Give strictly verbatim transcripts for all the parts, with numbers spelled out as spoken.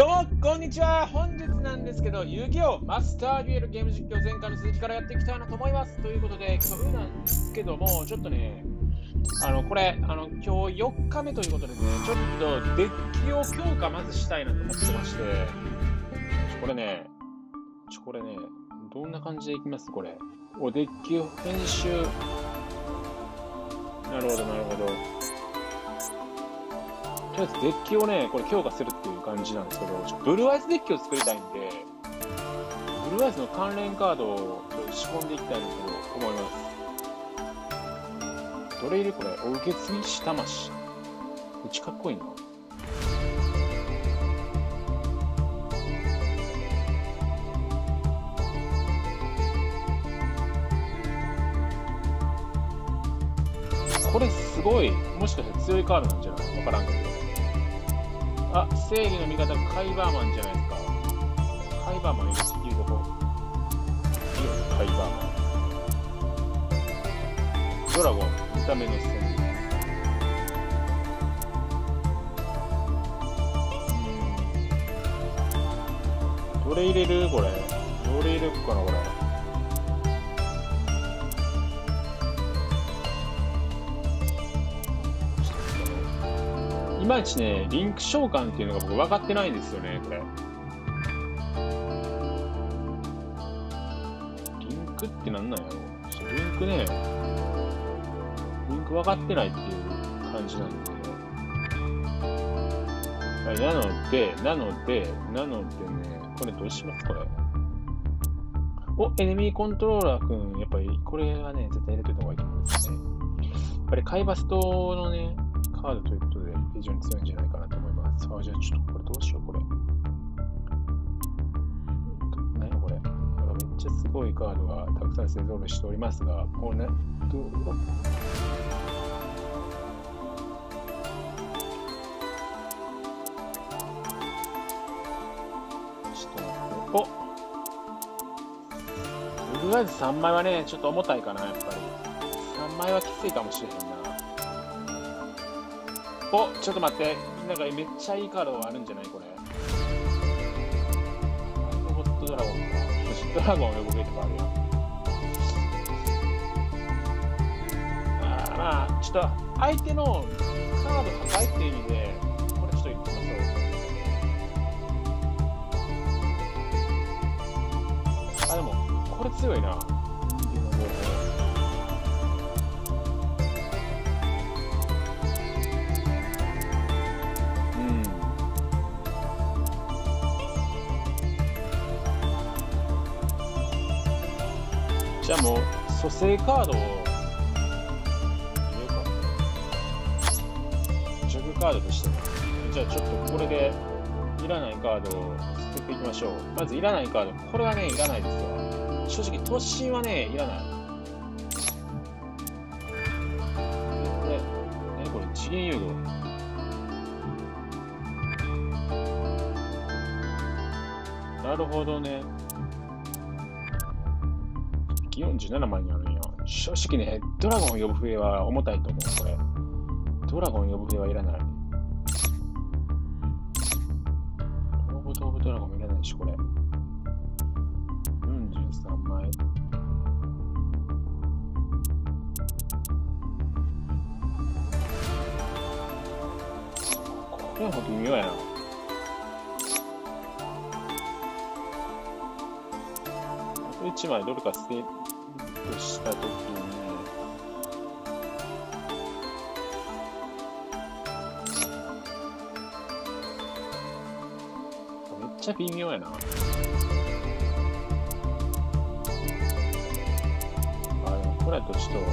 どうもこんにちは。本日なんですけど、遊戯王マスターデュエルゲーム実況前回の続きからやっていきたいなと思います。ということで、今日なんですけども、ちょっとね、あのこれあの今日よっかめということでね、ちょっとデッキを強化まずしたいなと思ってまして、これね、ちょこれね、どんな感じでいきますこれ。おデッキを編集。なるほどなるほど。とりあえずデッキをね、これ強化するっていう感じなんですけど、ちょブルーアイズデッキを作りたいんで、ブルーアイズの関連カードをちょっと仕込んでいきたいなと思います。どれいるこれ、お受け継ぎし魂。うちかっこいいな。これすごい、もしかして強いカードなんじゃないわからんけど。あ、正義の味方、カイバーマンじゃないですか。カイバーマンいるとこ。いいよ、カイバーマン。ドラゴン、見た目の戦うん。どれ入れるこれ。どれ入れるかなこれ。いまいちね、リンク召喚っていうのが僕分かってないんですよね、これ。リンクってなんなんやろ。リンクね、リンク分かってないっていう感じなんで。なので、なので、なのでね、これどうしますこれ。お、エネミーコントローラーくん、やっぱりこれはね、絶対入れといた方がいいと思うんですね。やっぱりカイバストのね、カードということで非常に強いんじゃないかなと思います。さあ、じゃあちょっとこれどうしよう、これ。何やこれ。なんかめっちゃすごいカードがたくさん勢ぞろいしておりますが、こうね、どうちょっと待って。おブルーアイズさんまいはね、ちょっと重たいかな、やっぱり。さんまいはきついかもしれへんな。お、ちょっと待って。なんかめっちゃいいカードあるんじゃないこれ。ロボットドラゴンか。よし、ドラゴンを呼ぶべきとかあるやん。あーまあ、ちょっと相手のカード破壊っていう意味で、これちょっと言ってみましょう。あ、でも、これ強いな。じゃあもう蘇生カードを入れようか。ジョグカードとして。じゃあちょっとこれでいらないカードを作っていきましょう。まずいらないカード、これはね、いらないですよ。正直、突進はね、いらない。で、何これ、次元誘導。なるほどね。よんじゅうななまいにあるんや。正直ね、ドラゴンを呼ぶ笛は重たいと思う、これ。ドラゴンを呼ぶ笛はいらない。ロボト・オブ・ドラゴンもいらないし、これ。よんじゅうさんまい。これはほんと微妙やな。いちまいどれか捨てるとしたときに、めっちゃ微妙やな。あ、でもこれやとちょっと、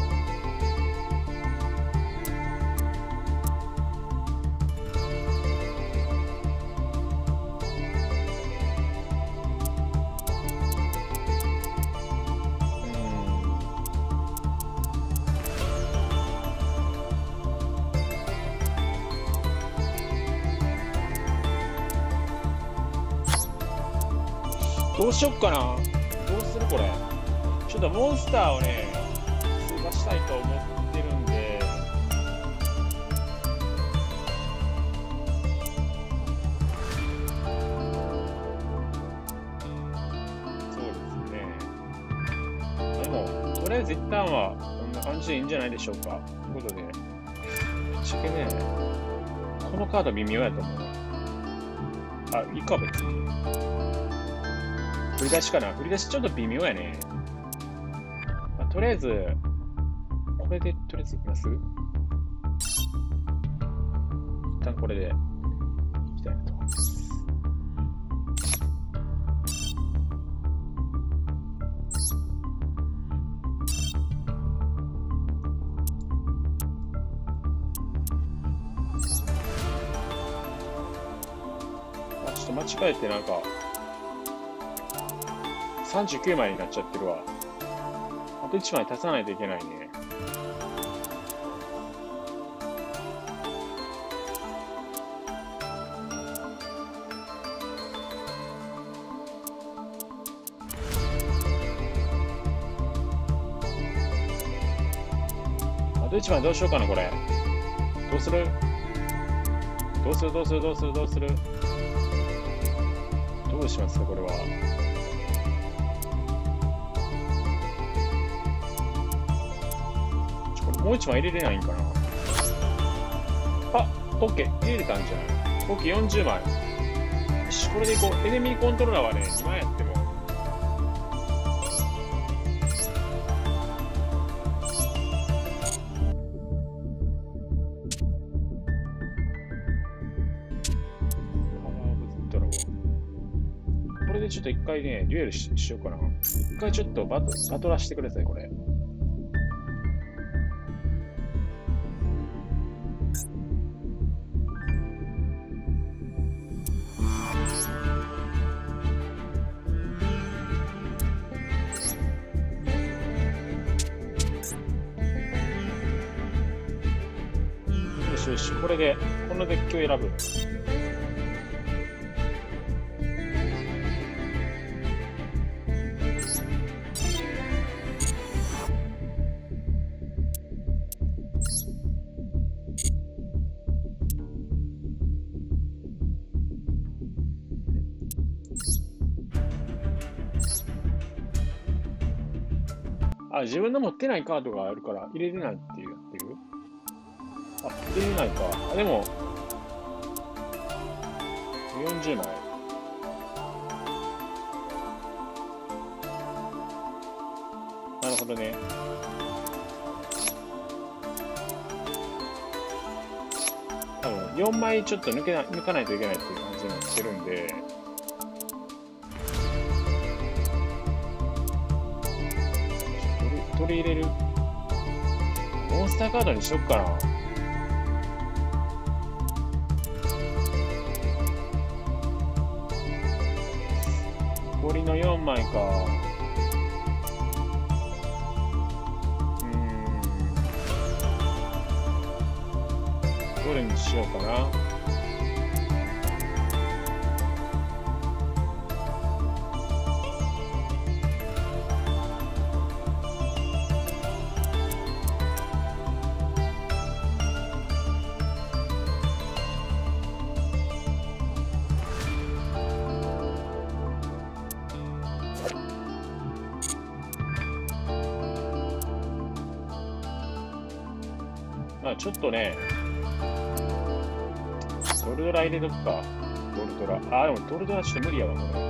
どうしよっかな。どうするこれ。ちょっとモンスターをね、追加したいと思ってるんで、 りあえず一旦はこんな感じでいいんじゃないでしょうか。ということで、ぶっちゃけね、このカード微妙やと思う。あ、いいか別に。振り出しかな。振り出しちょっと微妙やね。まあ、とりあえず、これでとりあえずいきます？一旦これでいきたいなと思います。あ、ちょっと間違えてなんか、さんじゅうきゅうまいになっちゃってるわ。あといちまい足さないといけないね。あといちまいどうしようかな、これ。どうする？どうするどうするどうするどうするどうしますか、これは。もう一枚入れれないんかな。あ、オッケー。入れれたんじゃない？オッケー、よんじゅうまい。よし、これでいこう。エネミーコントローラーはね、にまいやっても。これでちょっと一回ね、デュエル し, しようかな。一回ちょっとバトバトらせてください、これ。よし、これで、このデッキを選ぶ。あ、自分の持ってないカードがあるから入れれないっていうやってる？あ、入れれないか。あ、でも、よんじゅうまい。なるほどね。多分、よんまいちょっと抜けな、抜かないといけないっていう感じになってるんで、取り入れる。モンスターカードにしよっかな。残りのよんまいか。うーん。どれにしようかな。まあちょっとね、ドルドラ入れとくか。ドルドラ。あ、でもドルドラちょっと無理やわ、これ。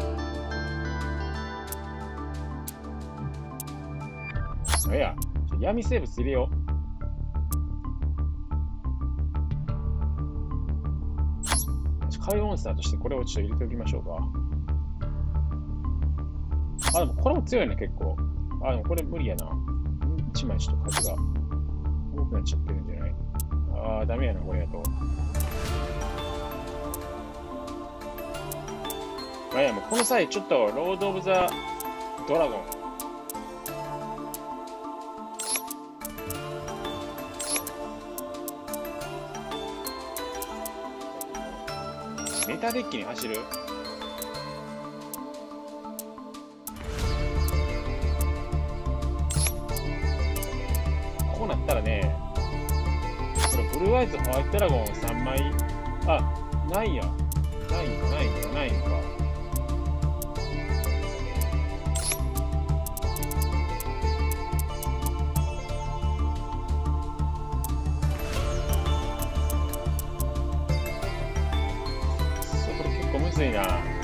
あ、いや、闇生物入れよう。海モンスターとしてこれをちょっと入れておきましょうか。あ、でもこれも強いね、結構。あ、でもこれ無理やな。いちまいちょっと数が多くなっちゃってるんじゃない？ああ、ダメやな、これやと。あ、いや、もうこの際、ちょっと、ロード・オブ・ザ・ドラゴン。メタデッキに走る？こうなったらね、これブルーアイズホワイトドラゴンさんまい、あ、ないや。ないんか、ないんか、ないんか。 ついな。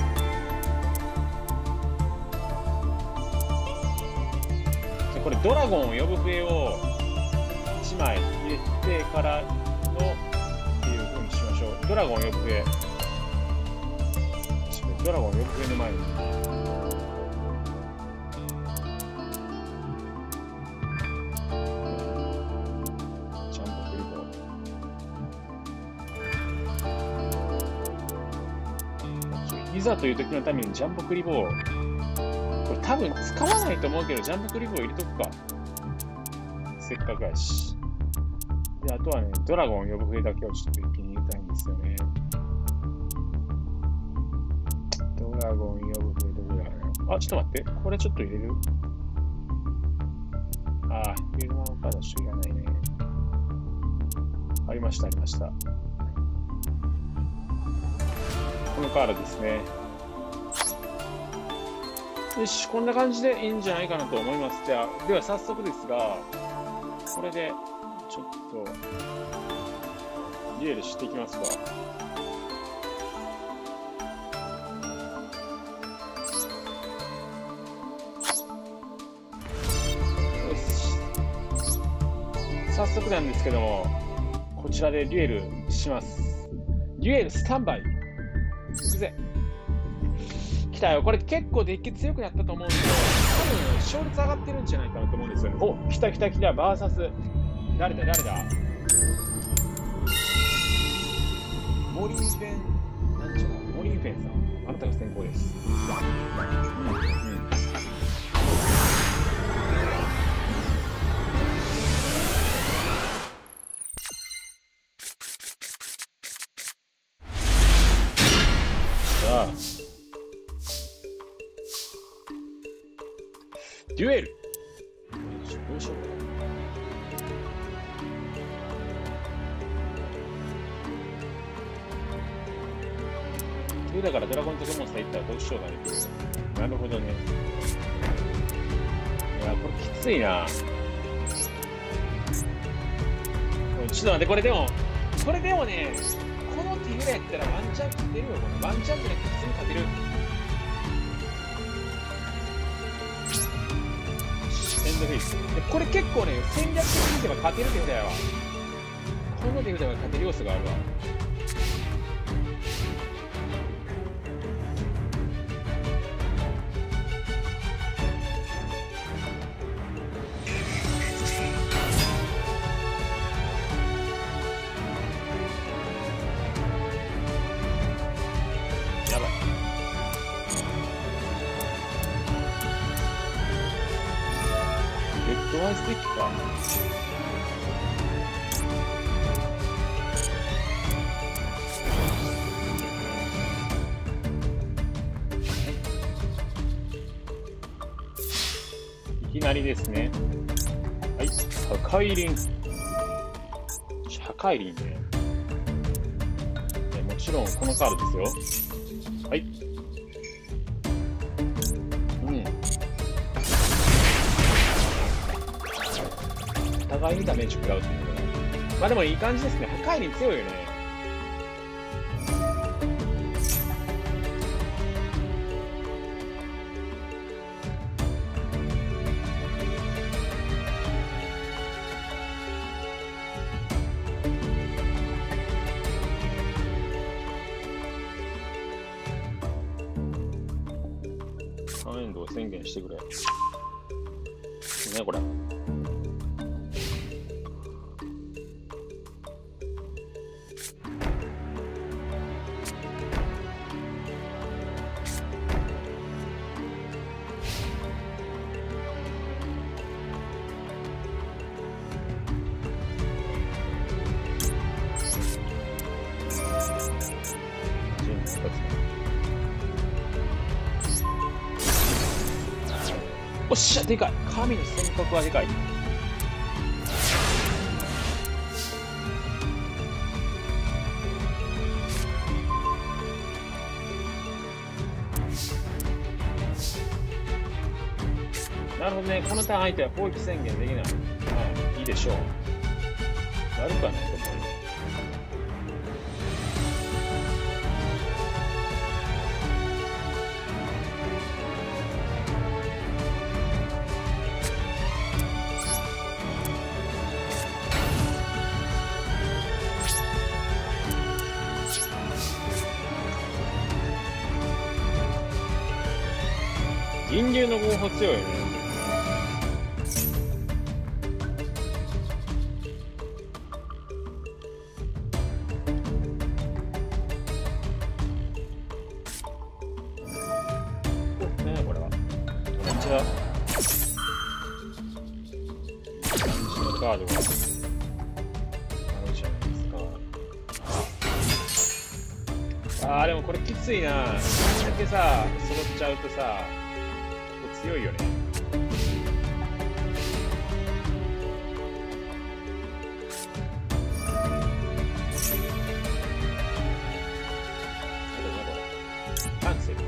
これドラゴンを呼ぶ笛をいちまい入れてからのっていう風にしましょう。ドラゴンを呼ぶ笛。ドラゴンを呼ぶ笛の前に。ジャンボクリボー。いざという時のためにジャンボクリボー。これ多分使わないと思うけど、ジャンプクリボー入れとくか。せっかくやし。で、あとはね、ドラゴン呼ぶ笛だけをちょっと一気に入れたいんですよね。ドラゴン呼ぶ笛どこだろう。あ、ちょっと待って。これちょっと入れる。ああ、入れるままからしょいらないね。ありました、ありました。このカードですね。よし、こんな感じでいいんじゃないかなと思います。じゃあ、では早速ですが、これでちょっとリエルしていきますか。よし。早速なんですけども、こちらでリエルします。リエルスタンバイ。行くぜ。来たよ。これ結構デッキ強くなったと思うんですけど、多分勝率上がってるんじゃないかなと思うんですよね。お、来た来た来た、バーサス。誰だ誰だモリーフェン、なんちゅうのモリーフェンさん。あなたが先行です。うん、うん。さあ。デュエル。どうしようかな。デュだからドラゴンとデモンスターいったらどうしようかね。なるほどね。いや、これきついな。ちょっと待って、これでも、これでもね、この手ぐらいやったらワンチャン勝てるよ。このワンチャンじゃなくて普通に勝てる。エンドフェイス。でこれ結構ね、戦略的に言えば勝てる手札やわ。この手札が勝てる要素があるわ。やばい。レッドアイスデッキか。いきなりですね。はい、破壊輪。破壊輪ね。もちろんこのカードですよ。はい。うん。お互いにダメージ食らうっていうのが。まあでもいい感じですね。破壊輪強いよね。さんエンドを宣言してくれ。ね、これ。おっしゃ、でかい。神の尖閣はでかい。なるほどね。このターン相手は攻撃宣言できない。まあ、いいでしょう。悪くはないと思う。 銀龍の合法強いよね。ね、これは。どっちだ？カードがあるじゃないですか。あーでもこれきついな。これだけさ揃っちゃうとさ強いよね。キャンセル。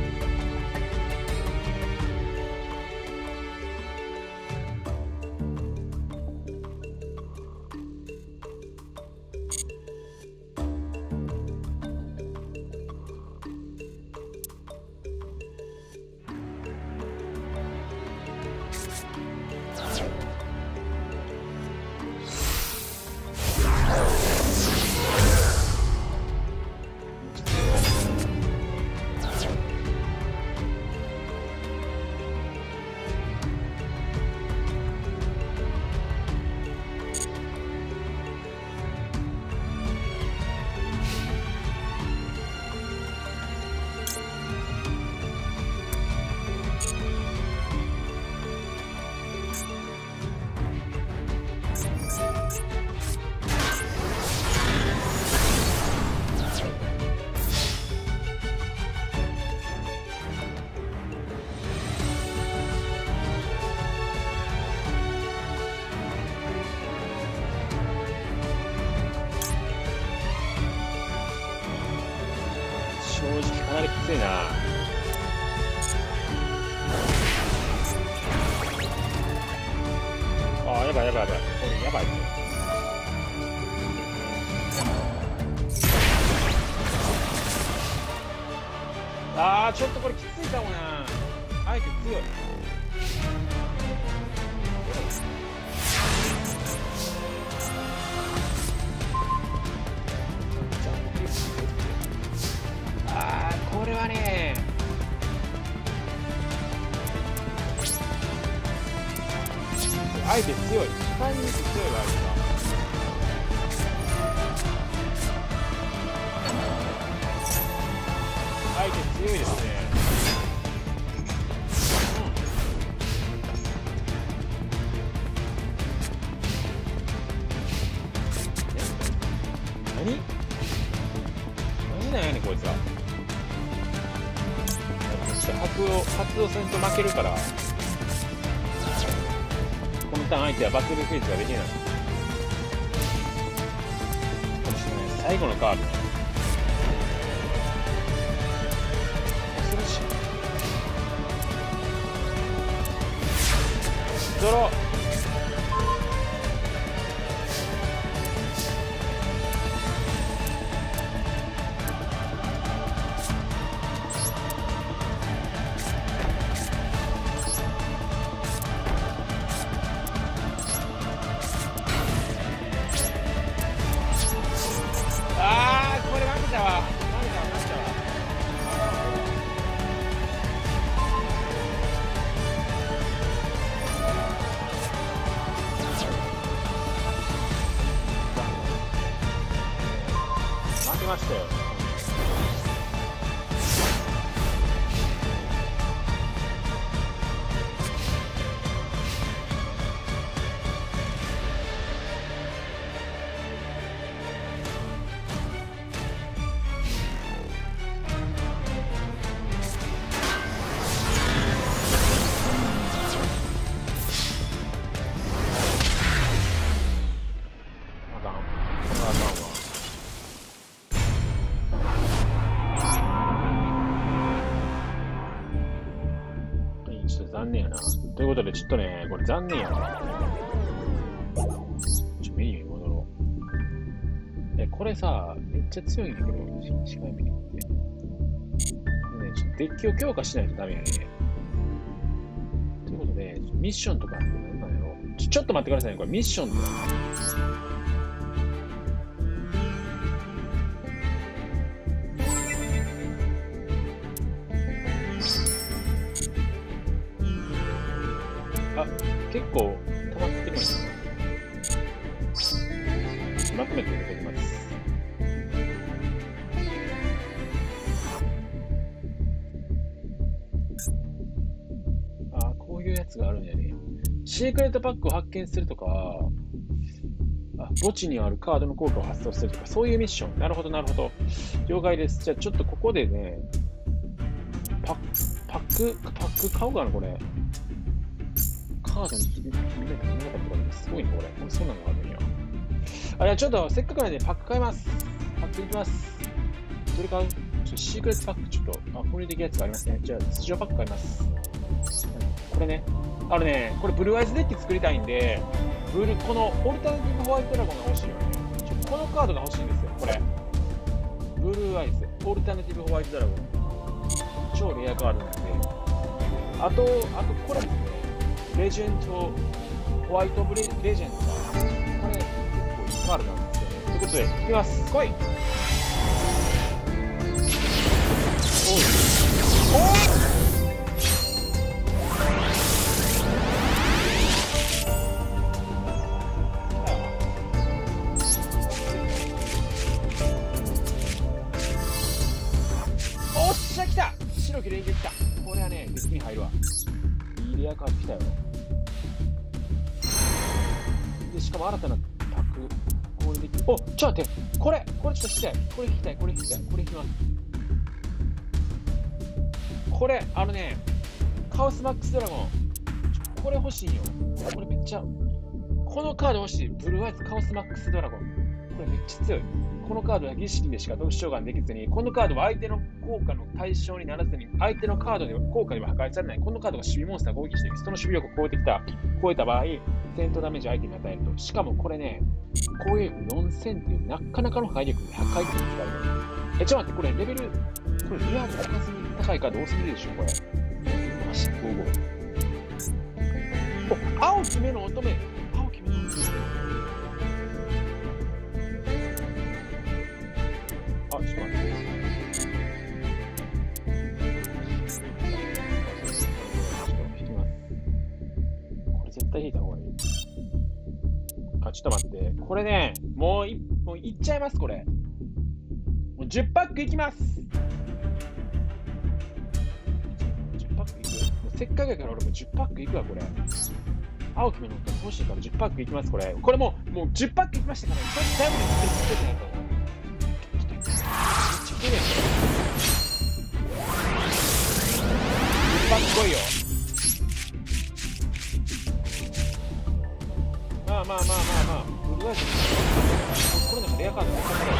正直かなりきついな。あーやばいやばいやばい。これやばい。あーちょっとこれきついかもな。相手強い。あーこれはね相手強い。下に強いわ相手が。相手強いですね。うん、何何なんやねんこいつは。発動発動せんと負けるから、このターン相手はバトルフェイズができない。最後のカード恐ろしい。ドロー。負けましたよ。あかん。これはあかんわ。ちょっと残念やな。ということで、ちょっとね、これ残念やな。ちょ、メニューに戻ろう。え、これさ、めっちゃ強いんだけど、視界メニューって。ね、ちょっとデッキを強化しないとダメやね。ということで、ミッションとかって何なんやろ。ちょ、ちょっと待ってくださいね、これミッションって何？ 結構溜まってるんですよ。まとめていただきます。ああ、こういうやつがあるんやね。シークレットパックを発見するとか、あ、墓地にあるカードの効果を発動するとか、そういうミッション。なるほど、なるほど。了解です。じゃあちょっとここでね、パック、パック、パック買おうかな、これ。カードに決めた、決めたとかすごいね、これ。これそんなのがあるんや。あ、いや、ちょっとせっかくなんでパック買います。パックいきます。どれ買う？ちょっとシークレットパック、ちょっと、あ、これできるやつがありますね。じゃあ、通常パック買います。これね。あのね、これブルーアイズデッキ作りたいんで、ブルこのオルタナティブホワイトドラゴンが欲しいよね。ちょこのカードが欲しいんですよ、これ。ブルーアイズ、オルタナティブホワイトドラゴン。超レアカードなんで。あと、あとこれですね。レジェンド、ホワイトブレレジェンドが、これ結構いいカードなんですよね。ということで、いきます。来い。おい。おい。白き連携きた。これはね、デッキに入るわ。いいレアカード来たよ。で、しかも新たなパック、これできる。お、ちょっと待って。これ、これちょっと聞きたい。これ聞きたい。これ聞きたい。これ聞きます。これ、あのね、カオスマックスドラゴン。これ欲しいよ。これめっちゃ。このカード欲しい。ブルーアイズカオスマックスドラゴン。これめっちゃ強い。このカードは儀式でしか特殊召喚できずに、このカードは相手の効果の対象にならずに、相手のカードで効果では破壊されない。このカードが守備モンスターを攻撃して、その守備力を超えてきた、超えた場合、戦闘ダメージを相手に与えると。しかもこれね、攻撃力よんせんっていうなかなかの破壊力でひゃっかい以上使える。え、ちょっと待って、これレベル、これリアル高すぎ高いカード多すぎるでしょ、これ。マジごじゅうご。お、青き目の乙女。青き目の乙女。あ、ちょっと待って。引きます。これ絶対引いた方がいい。あ、ちょっと待って。これね、もうい、もういっちゃいます、これ。もうじゅうパックいきます。じゅうパックいく。もうせっかくやから俺もじゅうパックいくわ、これ。青き目の欲しいからじゅうパックいきます、これ。これもう、もうじゅうパックいきましたから、これだいぶ出てないと思う。じゅうパック来いよ。まあまあまあまあまあ、ブルーアイズこれなんかレアカードめっちゃ高い。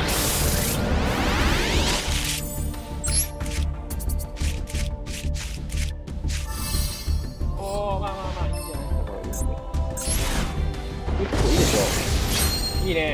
おー、まあまあまあいいんじゃないですか、これ。結構いいでしょ。いいね。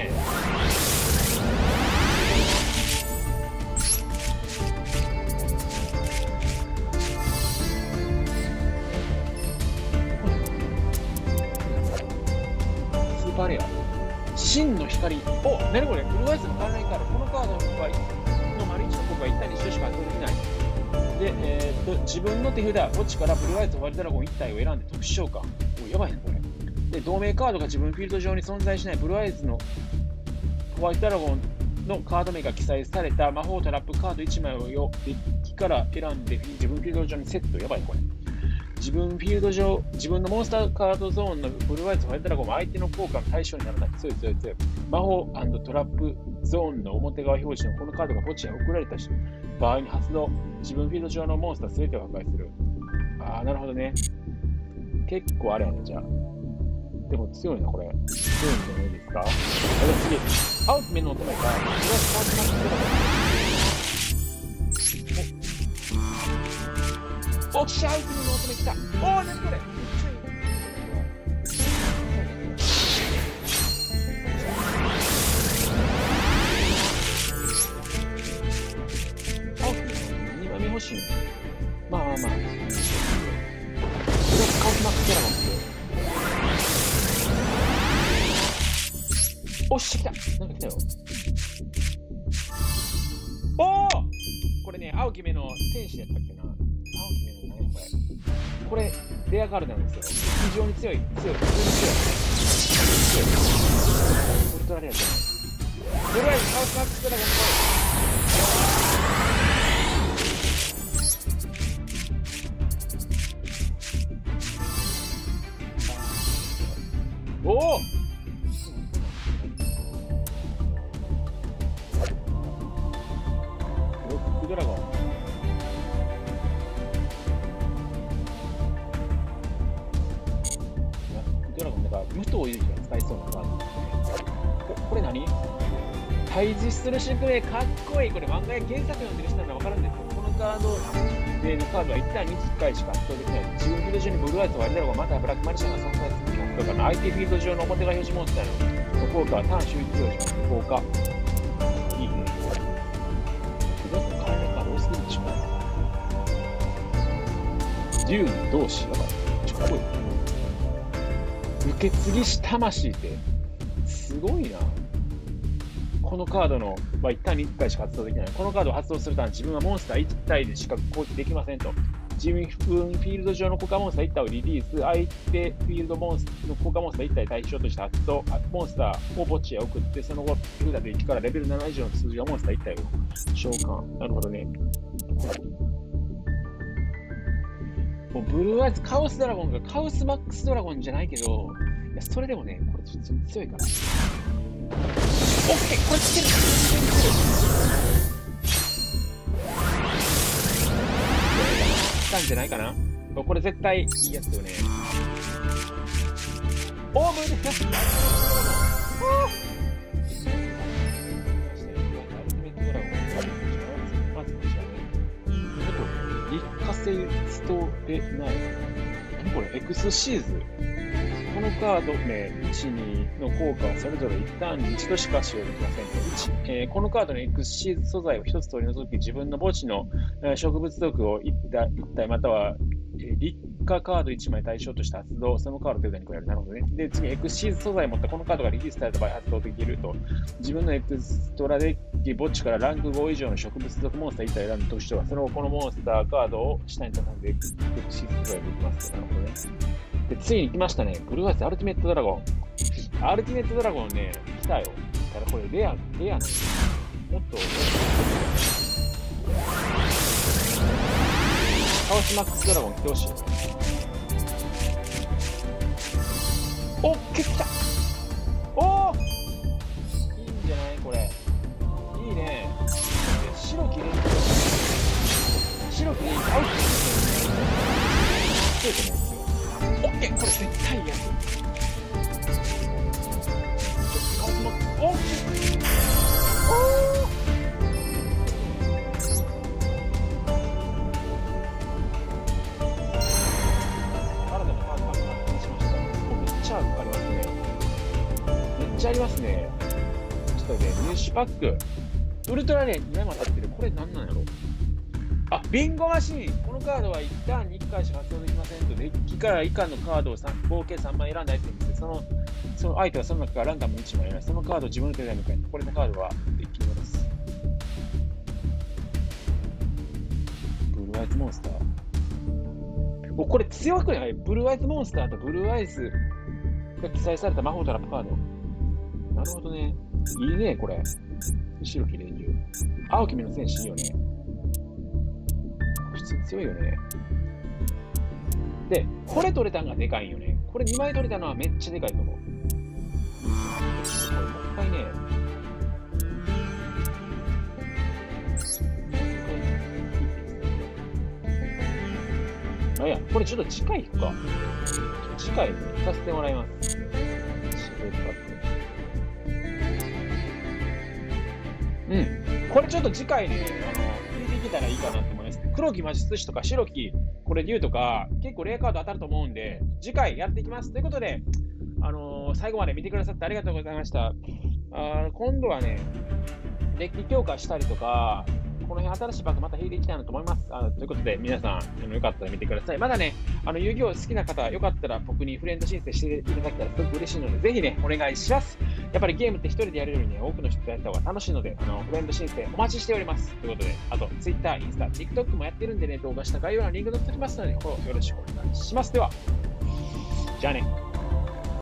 あれや真の光。お、なにこれ、ブルーアイズの関連カード。このカードの場合の丸いちの国はいち体にいちしか発動できない。で、えー、っと自分の手札、墓地からブルーアイズホワイトドラゴンいち体を選んで特殊召喚。お、やばいな、これ。で、同盟カードが自分フィールド上に存在しないブルーアイズのホワイトドラゴンのカード名が記載された魔法トラップカードいちまいをデッキから選んで自分フィールド上にセット。やばい、これ。自分フィールド上、自分のモンスターカードゾーンのブルーアイズホワイトドラゴンは相手の効果の対象にならない。強い強い強い。魔法&トラップゾーンの表側表示のこのカードが墓地へ送られた場合に発動。自分フィールド上のモンスター全てを破壊する。ああ、なるほどね。結構あれやね、じゃあ。でも強いな、これ。強いんじゃないですか。あ、じゃあ次。青き目の乙女が、ブルーアイズカードマックスドラゴン。お、来た、青き目の乙女来た。おー、なにこれ。めっちゃいい。青き目のにまいめ欲しいね。まあまあまあ。ブルーアイズカードマックスドラゴンって。おっしゃ、来た。なんか来たよ。おお、これね、青き目の戦士やったっけな。青き目の何やこれ。これ、 レアカードなんですよ。非常に強い、強い、普通に強い。強い。ウルトラレアじゃない。ブルーアイズ、カウスマックスドラゴンボール。おおロックドラゴン。ドラゴンだから武藤勇気が使いそうなカードですね。これ何？対峙する宿命かっこいい。これ漫画や原作読んでる人なら分かるんですよ。このカードのカードは一旦にじゅっかいしか発動できない。自分フィールド上にブルーアイズはありだろうが、またブラックマジシャンが存在する曲とかの相手フィールド上の表が表示モンスターの効果は単種一表示の効果。いいね。ブラック変えないカード多すぎるでしょ。竜の同士だから。ちょっとかっこいい。受け継ぎし魂ってすごいな。このカードのは一旦にいっかいしか発動できない。このカードを発動するため自分はモンスターいち体でしか攻撃できませんと。自分フィールド上の効果モンスターいち体をリリース、相手フィールドモンスターの効果モンスターいち体対象として発動、モンスターを墓地へ送って、その後、手札でいちからレベルなな以上の数字がモンスターいち体を召喚。なるほどね。もうブルーアイズ、カオスドラゴンがカオスマックスドラゴンじゃないけど、いやそれでもね、これちょっと強いから。オッケー、これつける。全然つける。来たんじゃないかな。これ絶対いいやつよね。おー、無理だ。まずこちらね。立花性ストレナイ。何これ？エクスシーズ。このカード名いち、にの効果はそれぞれ一旦に一度しか使用できませんと。いち、えー、このカードのエクスシーズ素材を一つ取り除き、自分の墓地の、えー、植物毒をいち体、いち体または、えー、立花カードいち枚対象として発動、そのカードを手札に加える。なるほどね。で、次、エクスシーズ素材を持ったこのカードがリリースされた場合発動できると。自分のエクストラデッキ墓地からランクご以上の植物属モンスターいち体選んだ特徴は、その後このモンスターカードを下に畳んでエクスシーズ素材できます。なるほどね。で、ついに来ましたね。ブルーアイズアルティメットドラゴン。アルティメットドラゴンね、来たよ。ただこれレア、レアなんです。もっと、カオスマックスドラゴン来てほしい。おっけ、来た。おー、いいんじゃないこれ。いいね。白きれい。白きれい。アウト。強いと思うんですよ。オッケー、これ絶対いいやつ。カオスマックス、おっおー新たなカードが発見しました。めっちゃありますね。めっちゃありますね。ちょっとね、入手パック。ウルトラレアにまいも当たってる。これ何なんやろ。あ、ビンゴマシーン。このカードは一旦にいっかいしか発動できませんと、デッキから以下のカードを合計さんまい選んだアイテムで、その、その相手はその中からランダムいちまい選び、そのカードを自分の手で迎えて、これのカードはデッキに戻す。ブルーアイズモンスター。お、これ強くない？ブルーアイズモンスターとブルーアイズが記載された魔法トラップカード。なるほどね。いいね、これ。白き連中。青き目の戦士いいよね。普通に強いよね。で、これ取れたのがでかいよね。これにまい取れたのはめっちゃでかいと思う。これもう一回ね、あ、いや、これちょっと次回行くか。次回行かせてもらいます。うん。これちょっと次回ね、あの、聞いていけたらいいかなと思います。黒き魔術師とか白きこれ竜とか結構レアカード当たると思うんで、次回やっていきます。ということで、あのー、最後まで見てくださってありがとうございました。あ今度はね、デッキ強化したりとか、 この辺新しいバッグまた引いていきたいなと思います。あということで、皆さん、あのよかったら見てください。まだね、あの遊戯王好きな方、よかったら僕にフレンド申請していただけたらすごく嬉しいので、ぜひね、お願いします。やっぱりゲームって一人でやれるよりね、多くの人とやった方が楽しいので、あのフレンド申請お待ちしております。ということで、あと、Twitter、インスタ、TikTok もやってるんでね、動画下概要欄にリンク載っておきますので、フォローよろしくお願いします。では、じゃあね。